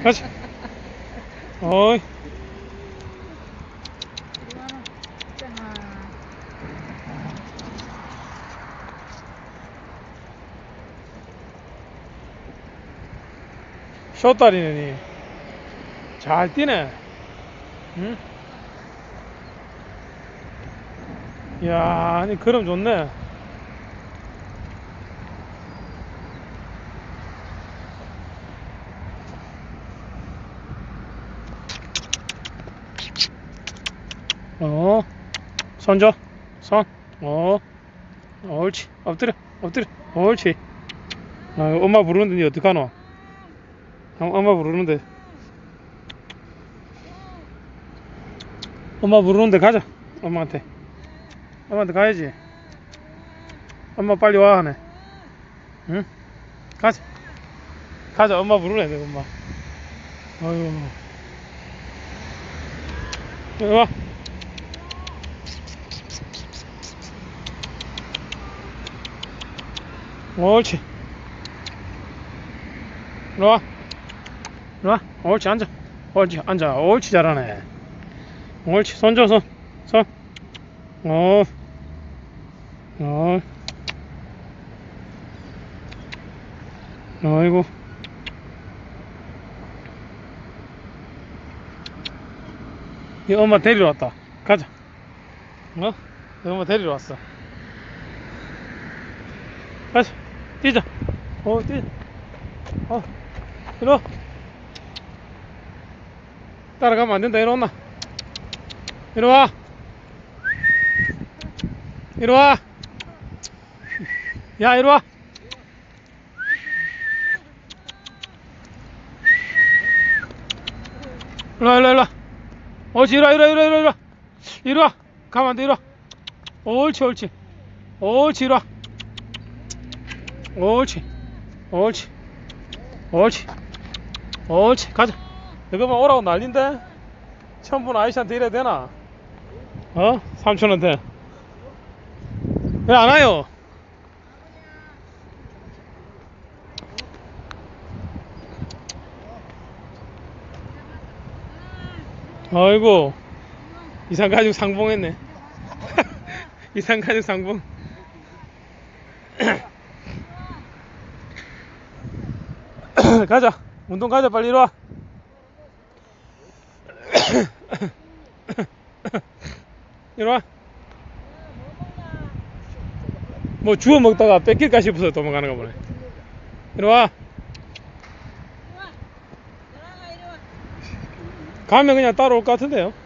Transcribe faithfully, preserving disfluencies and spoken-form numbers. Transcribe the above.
가자. 어이. 쇼다리네. 잘 뛰네. 응? 이야, 아니, 그럼 좋네. 어, 손 줘. 손. 어, 옳지. 엎드려. 엎드려. 옳지. 아, 엄마 부르는데 니 어떡하노? 어, 엄마 부르는데. 엄마 부르는데 가자. 엄마한테. 엄마한테 가야지. 엄마 빨리 와 하네. 응? 가자. 가자. 엄마 부르네, 내 엄마. 아유. 이리 와. 옳지. 이리 와. 이리 와. 옳지, 앉아. 옳지, 앉아. 옳지, 잘하네. 옳지, 손 줘, 손. 손. 어. 어. 아이고. 이 엄마 데리러 왔다. 가자. 어? 이 엄마 데리러 왔어. 가자. 뛰자. 어, 뛰자. 어. 이리 와. 따라가면 안 된다. 이리 온나. 이리 와. 이리 와. 야, 이리 와. 이리 와, 이리 와, 이리 와. 옳지, 이리 와, 이리 와, 이리 와, 이리 와. 이리 와. 가면 안 돼, 이리 와. 옳지, 옳지. 옳지, 이리 와. 옳지. 옳지. 옳지. 옳지. 가자. 이거만 오라고 난린데? 처음 본 아이씨한테 이래야 되나? 어? 삼촌한테. 왜 안 와요? 아이고. 이상가족 상봉했네. 이상가족 상봉. 가자. 운동 가자. 빨리 이리 와. 이리 와. 뭐 주워 먹다가 뺏길까 싶어서 도망가는가 보네. 이리 와. 가면 그냥 따라올 것 같은데요.